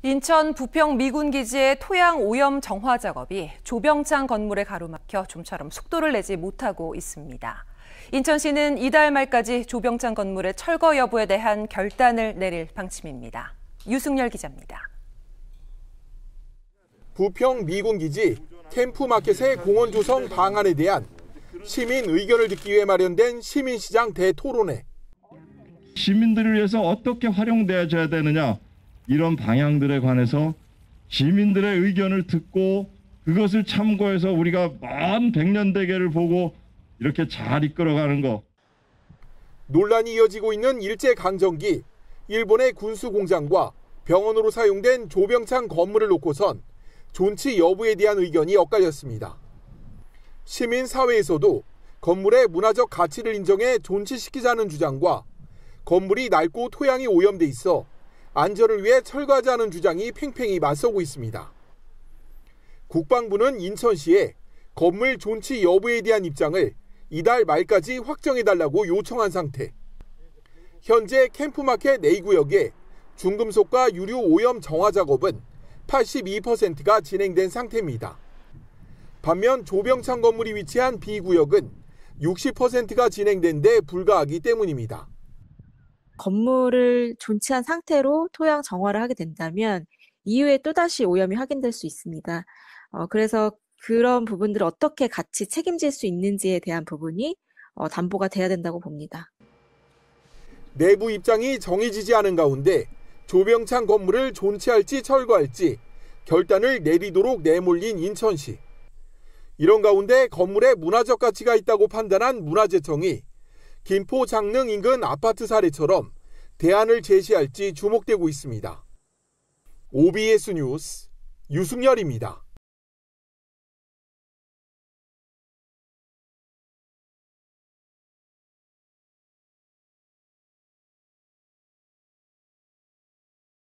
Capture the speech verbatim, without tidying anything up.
인천 부평 미군기지의 토양 오염 정화 작업이 조병창 건물에 가로막혀 좀처럼 속도를 내지 못하고 있습니다. 인천시는 이달 말까지 조병창 건물의 철거 여부에 대한 결단을 내릴 방침입니다. 유승열 기자입니다. 부평 미군기지 캠프마켓의 공원 조성 방안에 대한 시민 의견을 듣기 위해 마련된 시민시장 대토론회. 시민들을 위해서 어떻게 활용되어야 되느냐, 이런 방향들에 관해서 시민들의 의견을 듣고 그것을 참고해서 우리가 먼 백년대계를 보고 이렇게 잘 이끌어가는 거. 논란이 이어지고 있는 일제강점기 일본의 군수공장과 병원으로 사용된 조병창 건물을 놓고선 존치 여부에 대한 의견이 엇갈렸습니다. 시민사회에서도 건물의 문화적 가치를 인정해 존치시키자는 주장과 건물이 낡고 토양이 오염돼 있어 안전을 위해 철거하자는 주장이 팽팽히 맞서고 있습니다. 국방부는 인천시에 건물 존치 여부에 대한 입장을 이달 말까지 확정해달라고 요청한 상태. 현재 캠프마켓 A구역의 중금속과 유류 오염 정화 작업은 팔십이 퍼센트가 진행된 상태입니다. 반면 조병창 건물이 위치한 B구역은 육십 퍼센트가 진행된 데 불과하기 때문입니다. 건물을 존치한 상태로 토양 정화를 하게 된다면 이후에 또다시 오염이 확인될 수 있습니다. 어, 그래서 그런 부분들을 어떻게 같이 책임질 수 있는지에 대한 부분이 어, 담보가 돼야 된다고 봅니다. 내부 입장이 정해지지 않은 가운데 조병창 건물을 존치할지 철거할지 결단을 내리도록 내몰린 인천시. 이런 가운데 건물에 문화적 가치가 있다고 판단한 문화재청이 김포 장릉 인근 아파트 사례처럼 대안을 제시할지 주목되고 있습니다. 오비에스 뉴스 유승열입니다.